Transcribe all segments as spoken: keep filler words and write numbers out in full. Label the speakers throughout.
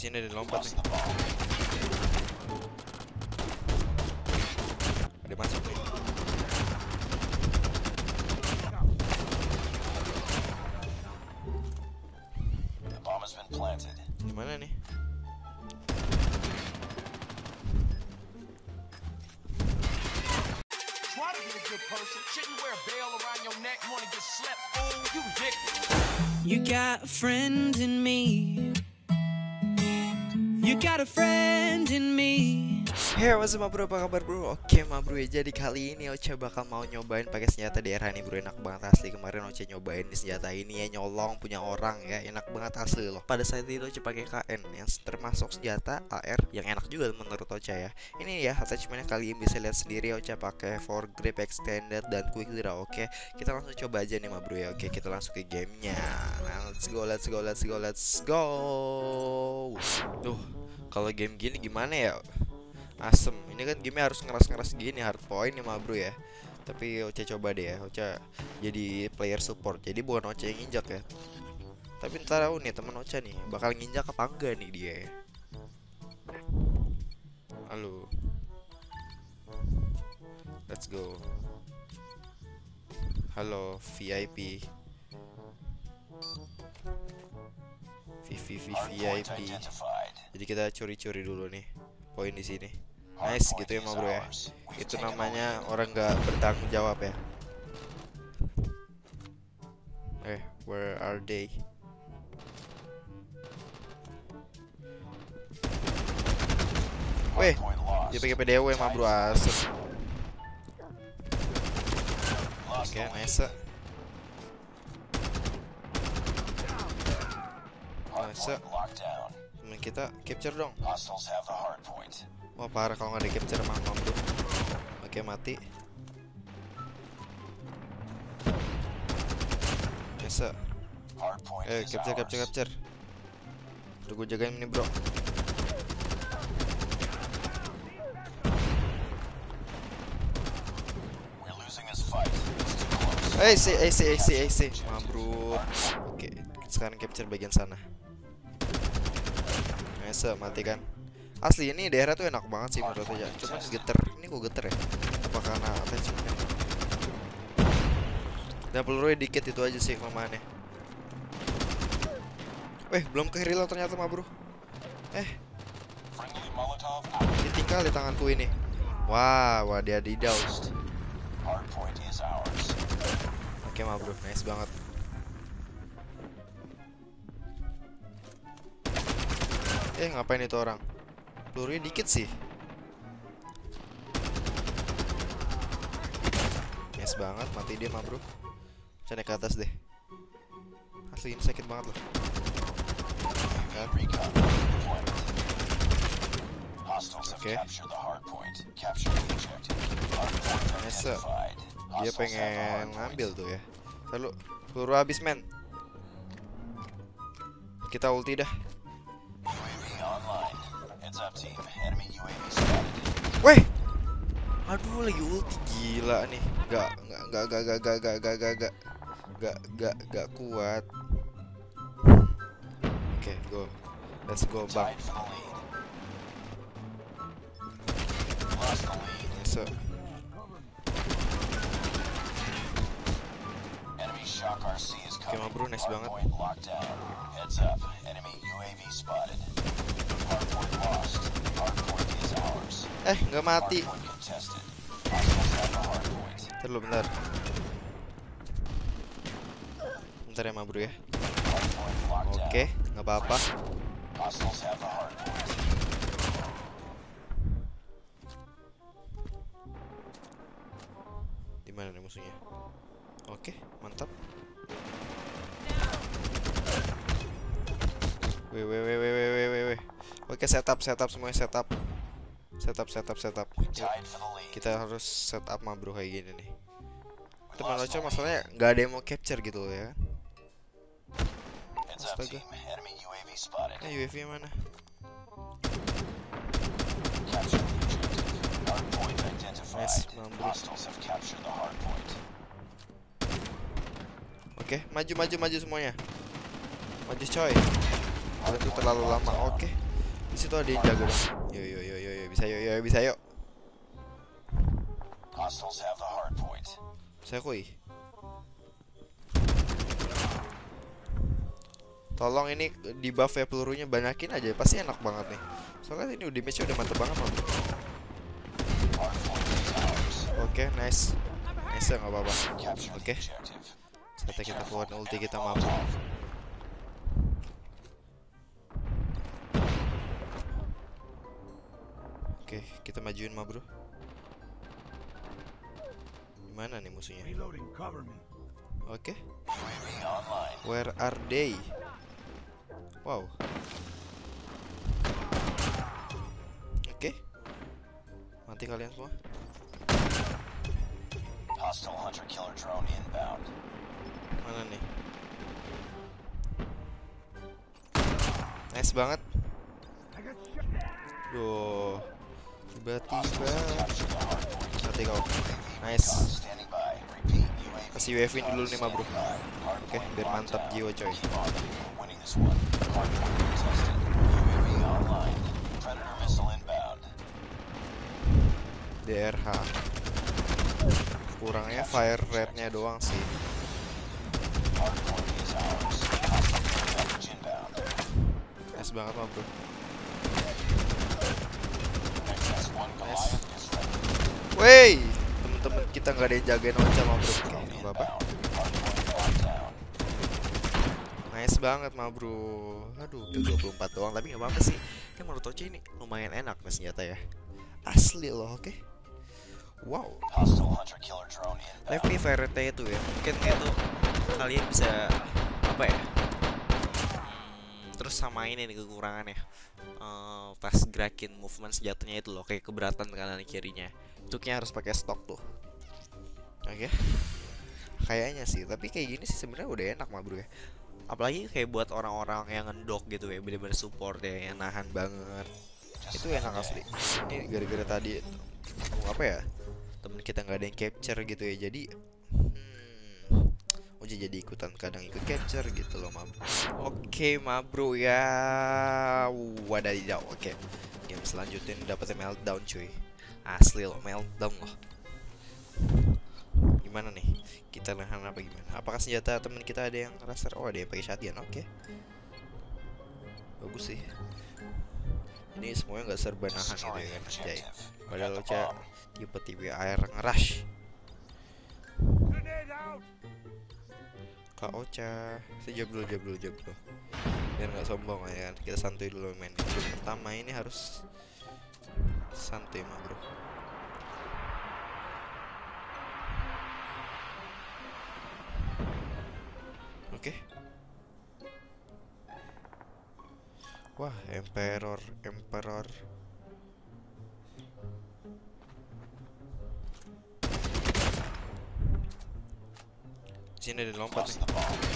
Speaker 1: sini ada lompat nih. Ada masuk nih. Gimana nih?
Speaker 2: You got a friend in me. You got a friend in me.
Speaker 1: Hey, what's up bro, apa kabar bro? Oke ma bro, ya jadi kali ini Ocha bakal mau nyobain pakai senjata D R H nih bro. Enak banget asli, kemarin Ocha nyobain di senjata ini ya, nyolong punya orang ya, enak banget asli loh. Pada saat itu Ocha pakai K N yang termasuk senjata A R yang enak juga menurut Ocha ya. Ini ya attachmentnya, kalian bisa lihat sendiri. Ocha pakai for grip extended dan quick draw. Oke, kita langsung coba aja nih ma bro ya. Oke, kita langsung ke gamenya. Nah, let's go, let's go, let's go, let's go. Tuh, kalau game gini gimana ya? Asem, ini kan game harus ngeras-ngeras gini, hard point ya ma bro ya. Tapi Ocha coba deh ya, Ocha jadi player support, jadi bukan Ocha yang injak ya. Tapi ntar tahu nih teman Ocha nih bakal nginjak apa enggak nih dia ya. Halo, let's go. Halo V I P, V V V V I P. Jadi kita curi-curi dulu nih poin di sini. Nice gitu ya ma bro ya. Itu namanya orang nggak bertanggung jawab ya. Eh, where are they? Weh, dia pakai P D W ma bro, asem. Oke, nice. Nice. Temen kita capture dong. Wah parah kalau nggak di capture mah bro. Oke, mati. Bisa. Eh, capture capture capture. Udah gue jagain ini bro. Eh si eh si eh si eh si mah bro. Oke, sekarang capture bagian sana. Bisa mati kan? Asli ini daerah tuh enak banget sih menurut aja. Cuma geter, ini kok geter ya? Apa karena attachmentnya? Dan pelurunya dikit, itu aja sih kelemahannya. Weh, belum ke reload ternyata mah bro. Eh, ditinggal di tanganku ini. Wah, wah dia di down. Oke mah bro, nice banget. Eh, ngapain itu orang? Pelurunya dikit sih. Nice banget, mati dia mah bro. Saya naik ke atas deh. Asli ini sakit banget loh. Kan? Oke. Nice. Dia pengen ngambil tuh ya. Lalu peluru habis men. Kita ulti dah. Weh, aduh lagi ulti, gila nih. Gak, gak, gak, gak, gak, gak, gak, gak, gak, gak, gak, gak, gak kuat. Oke, okay, go, let's go bang. So. Oke okay, ma bro, nice banget. Eh, nggak mati. Bentar lu, bentar. Bentar ya ma bro ya. Oke, nggak apa-apa. Dimana nih musuhnya? Oke, mantap. Weh, weh, weh, weh, weh, weh, weh. Oke, setup, setup semuanya, setup. Setup, setup, setup. Yuk, kita harus setup mah bro kayak gini nih. Teman Ocha masalahnya nggak ada yang mau capture gitu loh ya. Astaga. Eh, U A V mana? Nice, bro. Oke, maju, maju, maju semuanya. Maju coy. Oh, itu terlalu lama. Oke. Di situ ada yang jaga dong. Yo yo yo yo yo bisa yo yo bisa yo.
Speaker 3: Hostiles have the hard point.
Speaker 1: Saya koi. Tolong ini di buff ya, pelurunya banyakin aja, pasti enak banget nih. Soalnya ini udah damage-nya udah mantep banget loh. Oke, okay, nice. Nice ya, nggak apa-apa. Oke. Okay. Saatnya kita keluar ulti kita mampu. Oke, okay, kita majuin mah bro. Gimana nih musuhnya? Oke. Okay. Where are they? Wow. Oke. Okay. Mati kalian semua.
Speaker 3: Hostile hunter killer drone inbound.
Speaker 1: Mana nih? Nice banget. Duh. Tiba-tiba. Mati kau. Nice. Kasih U A V dulu nih mah bro. Oke, okay, biar mantap jiwa coy. D R H. Kurangnya fire rate-nya doang sih. Nice banget mah bro. Nice. Wey, temen-temen kita nggak ada yang jagain Ocha mah bro. Oke, okay, apa-apa. Nice banget mah bro. Aduh, udah dua puluh empat doang, tapi nggak apa-apa sih. Ini menurut Ocha ini lumayan enak nih senjata ya. Asli loh, oke. Okay? Wow. Tapi fire rate-nya itu ya, mungkin itu kalian bisa apa ya? Hmm, terus samain ini kekurangannya. Uh, pas gerakin movement senjatanya itu loh, kayak keberatan kanan kirinya. Tuknya harus pakai stok tuh. Oke. Okay? Kayaknya sih, tapi kayak gini sih sebenarnya udah enak mah bro ya. Apalagi kayak buat orang-orang yang ngendok gitu ya, bener-bener support ya, yang nahan banget. Itu enak asli. Ini gara-gara tadi apa ya, temen kita nggak ada yang capture gitu ya, jadi hmm, Ocha jadi ikutan kadang ikut capture gitu loh mah. Oke mah bro ya, wadadidaw. Oke, game selanjutnya dapetnya meltdown cuy, asli loh, meltdown loh. Gimana nih, kita nahan apa gimana? Apakah senjata temen kita ada yang raster? Oh, ada yang pakai shotgun. Oke, bagus sih. Ini semuanya nggak serba nahan gitu ya kan, Jay. Padahal Ocha tipe-tipe air ngerush. Kak Ocha, sejam dulu, jam dulu, jam dulu. Biar nggak sombong ya kan. Kita santuy dulu main. Game pertama ini harus santuy mah bro. Oke. Okay. Wah, Emperor, Emperor. Sini ada lompat nih.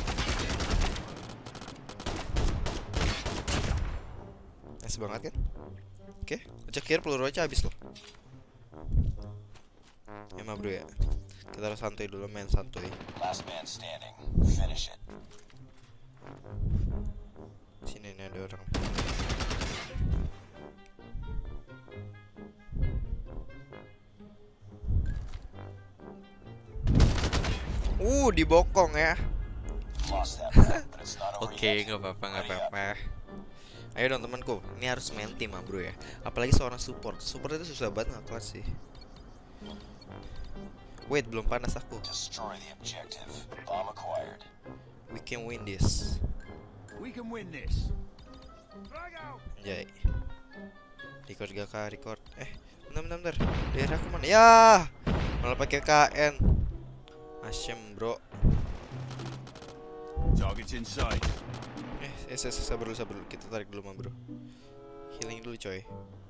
Speaker 1: Nice banget kan? Oke, okay. Ocha kira peluru aja habis loh. Ya mah bro ya. Kita harus santuy dulu, main santuy.
Speaker 3: Last man standing. Finish it.
Speaker 1: Sini nih ada orang. Uh, dibokong ya. Oke, nggak apa-apa, nggak apa-apa. Ayo dong temanku, ini harus main tim ah bro ya. Apalagi seorang support. Support itu susah banget nggak kelas sih. Wait, belum panas aku. We can win this.
Speaker 4: We can win this.
Speaker 1: Anjay. Record gak kah? Record. Eh, bentar bentar bentar. Daerah aku mana? Ya, malah pakai K N. Asyem bro.
Speaker 4: Targets in sight.
Speaker 1: Eh, eh, sabar dulu, sabar dulu. Kita tarik dulu mah bro. Healing dulu coy.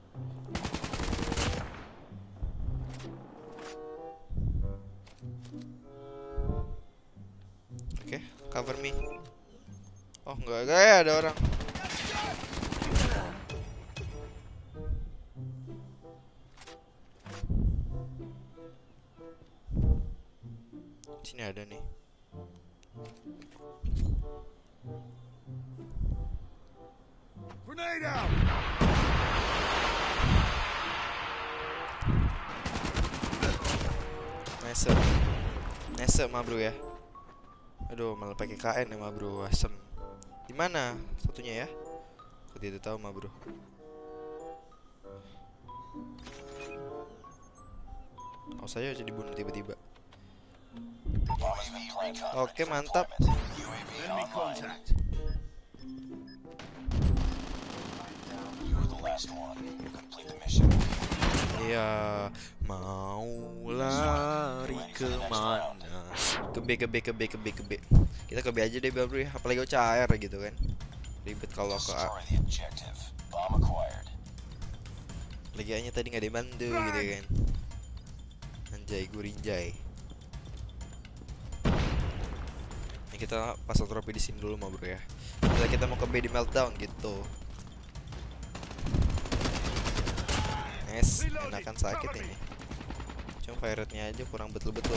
Speaker 1: Oke, okay, cover me. Oh enggak, enggak ya ada orang. Sini ada nih.
Speaker 4: Grenade out.
Speaker 1: Nice. Nice mah bro ya. Aduh, malah pakai K N ya mah bro. Asem. Di mana satunya ya? Aku tidak tahu mah bro. Oh, saya aja dibunuh tiba-tiba. Oke, mantap.
Speaker 4: Enemy contact.
Speaker 3: You were the last one. Complete the mission.
Speaker 1: Iya, mau lari kemana? Ke B, ke B, ke B, ke B, ke B. Kita ke B aja deh bro ya. Apalagi O C R gitu kan. Ribet kalau ke A.
Speaker 3: Destroy the objective. Bomb acquired.
Speaker 1: Lagi A nya tadi nggak dibantu gitu kan. Anjay, gurinjay. Ini kita pasang trofi di sini dulu mah bro ya. Kita kita mau ke B di meltdown gitu. Nice, enakan sakit ini. Cuma fire rate-nya aja kurang betul-betul.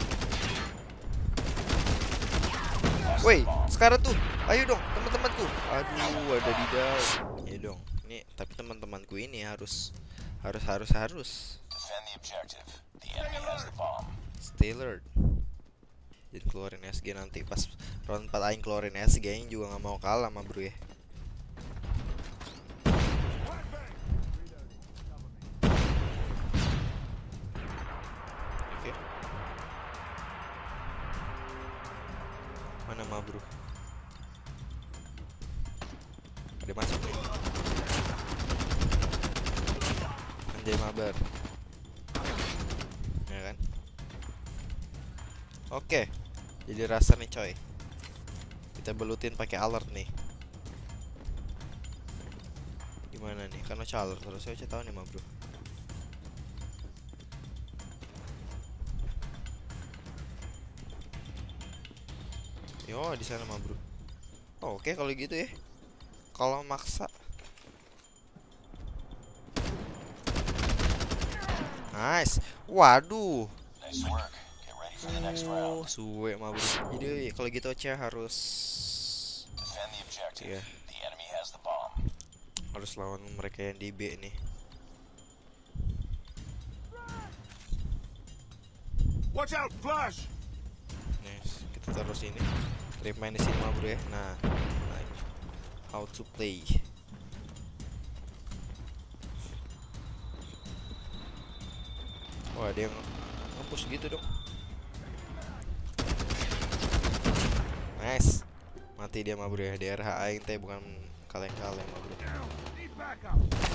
Speaker 1: Woi, sekarang tuh, ayo dong teman-temanku. Aduh, ada di down. Ya dong. Ini tapi teman-temanku ini harus harus harus harus.
Speaker 3: Defend the objective. The enemy has the bomb.
Speaker 1: Stay alert. Jadi keluarin S G nanti pas round empat aing keluarin S G aing juga nggak mau kalah sama bro ya. Oke. Mana mah bro? Ada masuk nih. Anjay mabar. Ya kan? Oke. Jadi rasa nih coy. Kita belutin pakai alert nih. Gimana nih? Kan Ocha alert terus saya tahu nih mah bro. Yo di sana mah bro. Oh, oke kalau gitu ya. Kalau maksa. Nice. Waduh.
Speaker 3: Nice work. Get ready for the next
Speaker 1: Oh,
Speaker 3: round.
Speaker 1: suwe mah bro. Jadi kalau gitu Ocha harus
Speaker 3: Defend the objective.
Speaker 1: Yeah.
Speaker 3: The enemy has the bomb.
Speaker 1: harus lawan mereka yang di B nih.
Speaker 4: Watch out, flash!
Speaker 1: Nice. Kita taruh sini. Remind di sini mah bro ya. Nah, nah, how to play. Wah, dia nge-push gitu dong. Nice. Mati dia mah bro ya. D R H aing teh bukan kaleng-kaleng mah bro.
Speaker 4: Need backup!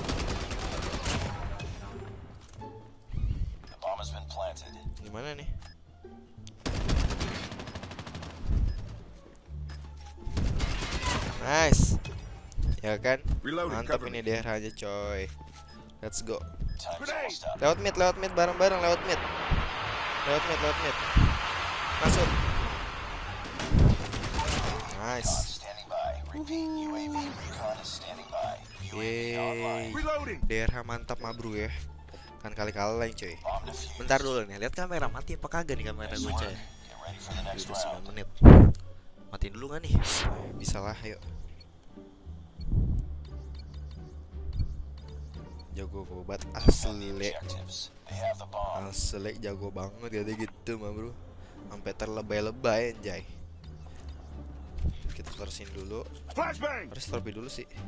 Speaker 3: The bomb has been planted.
Speaker 1: Gimana nih? Nice. Ya kan?
Speaker 4: Reloading,
Speaker 1: Mantap
Speaker 4: cover
Speaker 1: ini
Speaker 4: me.
Speaker 1: D R H aja coy. Let's go.
Speaker 3: Time's almost up.
Speaker 1: Lewat mid, lewat mid, bareng-bareng lewat mid. Lewat mid, lewat mid. Masuk. Nice.
Speaker 3: Recon standing by. Repeat, U A V recon is standing by. U A V online.
Speaker 1: Yeay.
Speaker 4: Reloading!
Speaker 1: D R H mantap mah bro ya. Kan kali-kali coy.
Speaker 3: Bomb defused.
Speaker 1: Bentar dulu nih, lihat kamera mati apa kagak nih kamera
Speaker 3: Nice
Speaker 1: gue
Speaker 3: work.
Speaker 1: coy.
Speaker 3: Get ready for the next
Speaker 1: Udah sembilan
Speaker 3: round.
Speaker 1: menit. Matiin dulu gak nih? Bisa lah, ayo. Jago banget
Speaker 3: Defend the
Speaker 1: asli.
Speaker 3: objectives. They have the bomb.
Speaker 1: Asli jago banget ya gitu mah bro. Sampai terlebay-lebay anjay. Kita terusin dulu.
Speaker 4: Flashbang!
Speaker 1: Harus terlebih dulu sih.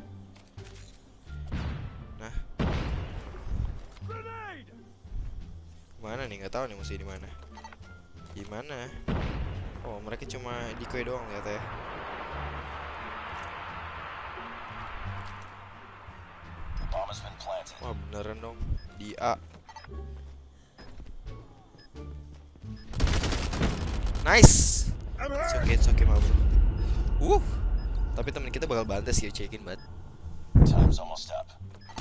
Speaker 1: Nah,
Speaker 4: Grenade!
Speaker 1: mana nih? Nggak tahu nih mesti di mana. Di mana? Oh, mereka cuma decoy doang ternyata ya.
Speaker 3: The bomb has been planted.
Speaker 1: Wah, beneran dong. Di A. Nice.
Speaker 4: I'm
Speaker 1: It's
Speaker 4: hurt!
Speaker 1: okay, it's okay, mah bro. Uh. Tapi temen kita bakal bantes ya, cekin banget.
Speaker 3: Time's almost up.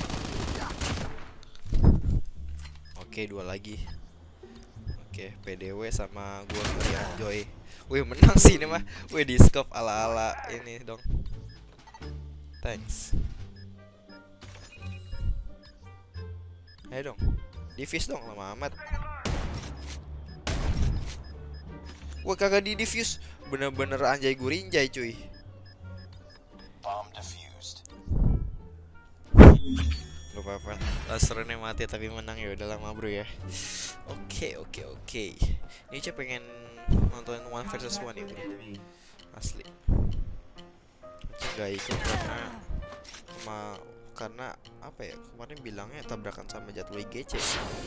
Speaker 1: Oke, dua lagi. Oke, P D W sama gua ya, Joy. Wih, menang sih ini mah. Wih, di scope ala-ala ini dong. Thanks. Ayo dong. Diffuse dong, lama amat. Wah, kagak di diffuse. Bener-bener anjay gurinjay cuy.
Speaker 3: Bomb defused.
Speaker 1: Gak apa-apa. Lasernya mati tapi menang ya udah lama bro ya. Oke oke oke. Ini Ocha pengen nonton one versus one nih bro. Asli. Ocha gak ikut karena sama karena apa ya, kemarin bilangnya tabrakan sama jadwal I G C.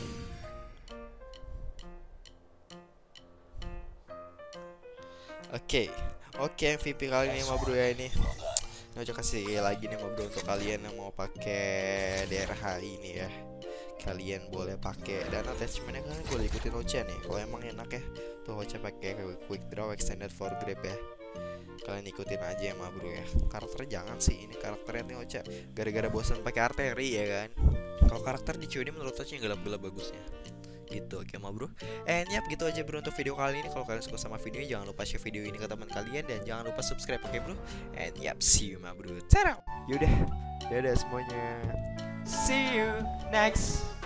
Speaker 1: Oke oke M V P kali ini mah bro ya ini. Nah, Ocha kasih lagi nih mah bro untuk kalian yang mau pakai D R H ini ya. Kalian boleh pakai dan attachmentnya kalian boleh ikutin Ocha nih. Kalau emang enak ya, tuh Ocha pakai quick draw extended for grip ya. Kalian ikutin aja ya mah bro ya. Karakternya jangan sih, ini karakternya nih Ocha gara-gara bosan pakai arteri ya kan. Kalau karakter di C O D menurut Ocha yang gelap-gelap bagusnya. Gitu oke mah bro. And yap gitu aja bro untuk video kali ini. Kalau kalian suka sama video ini jangan lupa share video ini ke teman kalian dan jangan lupa subscribe oke bro. And yap see you mah bro. Ciao. Yaudah, dadah semuanya. See you next